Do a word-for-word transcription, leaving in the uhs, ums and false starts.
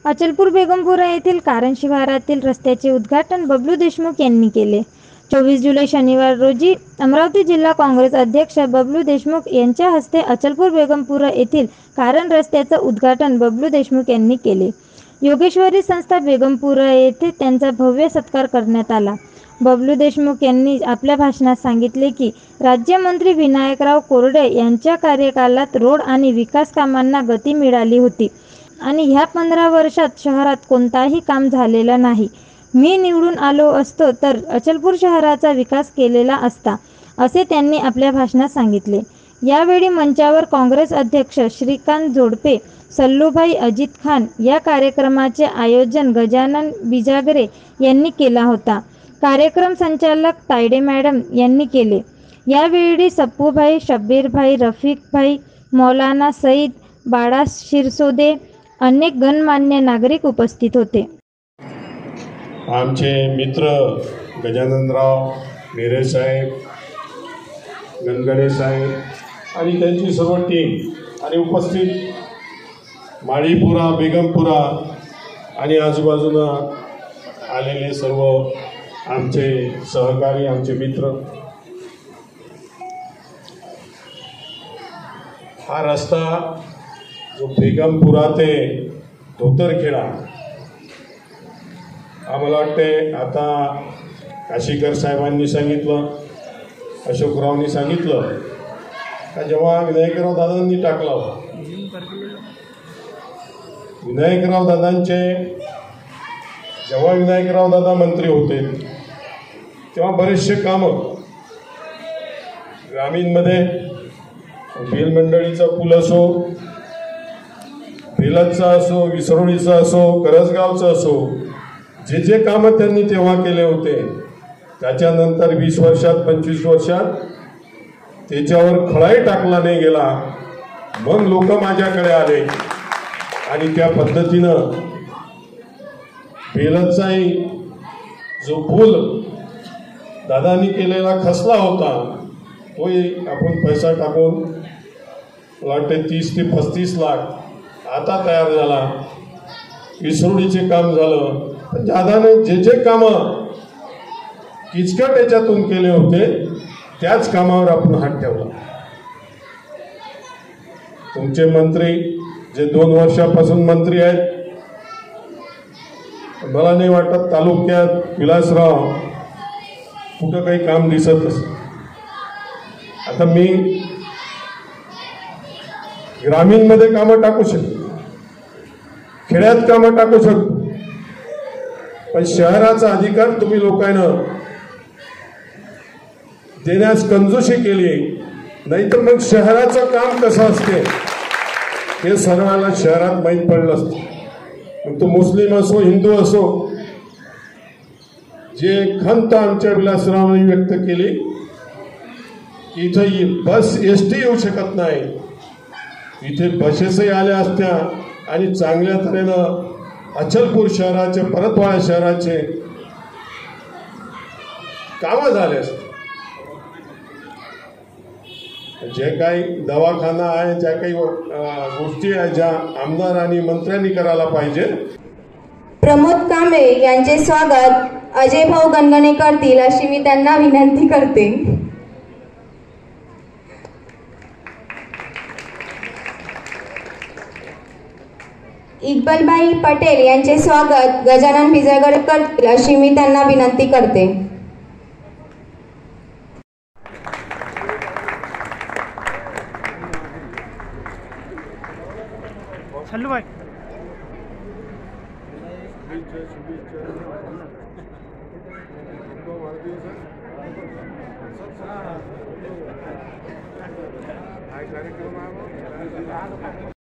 अचलपूर बेगमपुरा येथील कारण शिवारातील रस्त्याचे उद्घाटन बबलू देशमुख यांनी केले. चोवीस जुलै शनिवार रोजी अमरावती जिल्हा काँग्रेस अध्यक्ष बबलू देशमुख यांच्या हस्ते अचलपूर बेगमपुरा येथील कारण रस्त्याचे उद्घाटन बबलू देशमुख यांनी केले. योगेश्वरी संस्था बेगमपुरा येथे त्यांचा भव्य सत्कार करण्यात आला. बबलू देशमुख यांनी आपल्या भाषणात सांगितले की राज्यमंत्री विनायकराव कोरडे यांच्या कार्यकालात रोड आणि विकास कामांना गती मिळाली होती आणि ह्या पंधरा वर्षात शहरात कोणताही काम झालेलं नाही. मी निवडून आलो असतो तर अचलपूर शहराचा विकास केलेला असता, असे त्यांनी आपल्या भाषणात सांगितले. यावेळी मंचावर काँग्रेस अध्यक्ष श्रीकांत जोडपे, सल्लूभाई अजित खान या कार्यक्रमाचे आयोजन गजानन बिजागरे यांनी केला होता. कार्यक्रम संचालक तायडे मॅडम यांनी केले. यावेळी सप्पूभाई, शब्बीरभाई, रफिकभाई, मौलाना सईद, बाळा शिरसोदे, अनेक गणमान्य नागरिक उपस्थित होते. आमचे मित्र गजाननराव मेरे साहेब, गणगणे साहेब आणि त्यांची सर्व टीम आणि उपस्थित माळीपुरा, बेगमपुरा आणि आजूबाजूला आलेले सर्व आमचे सहकारी, आमचे मित्र. हा रस्ता जो बेगमपुरा ते धोतरखेडा, आम्हाला वाटते आता काशीकर साहेबांनी सांगितलं, अशोकरावनी सांगितलं का जेव्हा विनायकराव दादांनी टाकला, विनायकराव दादांचे जेव्हा विनायकराव दादा मंत्री होते तेव्हा बरेचसे कामं ग्रामीणमध्ये बेल मंडळीचा पूल असो, बेलदचा असो, विसरोळीचा असो, करसगावचं असो, जे जे कामं त्यांनी तेव्हा केले होते त्याच्यानंतर वीस वर्षात पंचवीस वर्षात त्याच्यावर खळाही टाकला नाही गेला. मग लोक माझ्याकडे आले आणि त्या पद्धतीनं बेलदचाही जो पूल दादांनी केलेला खचला होता तोही आपण पैसा टाकून वाटते तीस ते पस्तीस लाख आता तयार झाला. विसरोळीचे काम झालं. पण दादाने जे जे कामं किचकट याच्यातून केले होते त्याच कामावर आपण हात ठेवला. तुमचे मंत्री जे दोन वर्षापासून मंत्री आहेत, मला नाही वाटत तालुक्यात विलासराव कुठं काही काम दिसतच. आता मी ग्रामीणमध्ये कामं टाकू शकतो, खेड्यात कामं टाकू शकतो, पण शहराचा अधिकार तुम्ही लोकांना देण्यास कंजूसी केली. नाहीतर मग शहराचं काम कसं असते हे सर्वांना शहरात माहीत पडलं असतं. मग तो मुस्लिम असो, हिंदू असो, जे खंत आमच्या विलासरावांनी व्यक्त केली की इथं बस एस टी येऊ शकत नाही, इथे बसेसही आल्या असत्या आणि चांगल्या तऱ्हेनं अचलपूर शहराचे, परतवाडा शहराचे कामं झाले असते. जे काही दवाखाना आहे, ज्या काही गोष्टी आहेत ज्या आमदार आणि मंत्र्यांनी करायला पाहिजे. प्रमोद कांबळे यांचे स्वागत अजय भाऊ गणगणे करतील अशी मी त्यांना विनंती करते. इक्बालबाई पटेल यांचे स्वागत गजानन बिजागरे करतील अशी मी त्यांना विनंती करते.